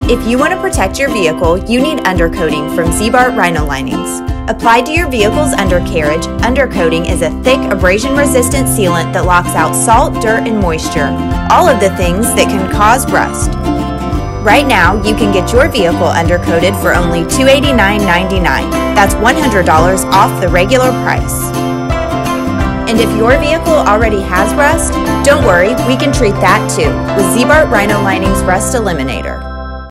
If you want to protect your vehicle, you need undercoating from Z-Bart Rhino Linings. Applied to your vehicle's undercarriage, undercoating is a thick, abrasion-resistant sealant that locks out salt, dirt, and moisture, all of the things that can cause rust. Right now, you can get your vehicle undercoated for only $289.99. That's $100 off the regular price. And if your vehicle already has rust, don't worry, we can treat that too with Z-Bart Rhino Linings Rust Eliminator.